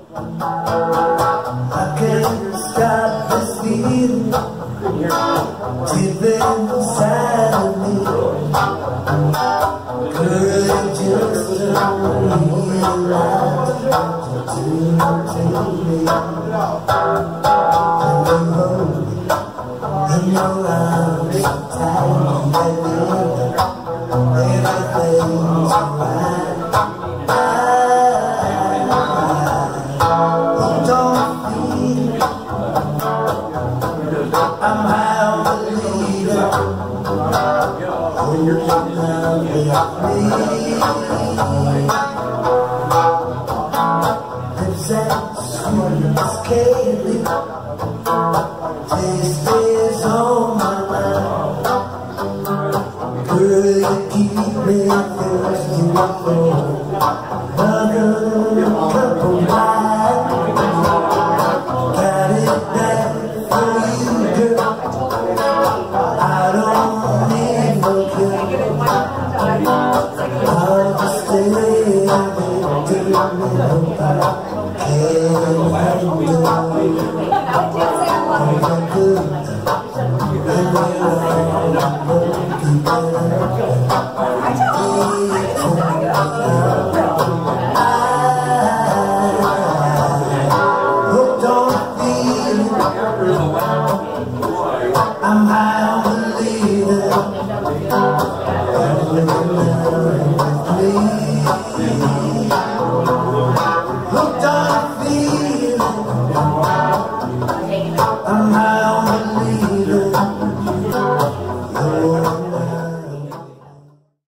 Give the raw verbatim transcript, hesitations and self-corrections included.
I can't stop this feeling deep inside of me. Girl, you just don't realize what you do to me. And you hold me in your arms tight, baby. Everything's alright. I'm out the leader. Oh, you're down with me. Lips as sweet as candy. Taste is on my mind. Girl, you keep me thirsty for another cup of wine. Got it back for you, girl. I don't need no cure. I'll just stay there till you know I can't handle it. All I could, and we're all broken down.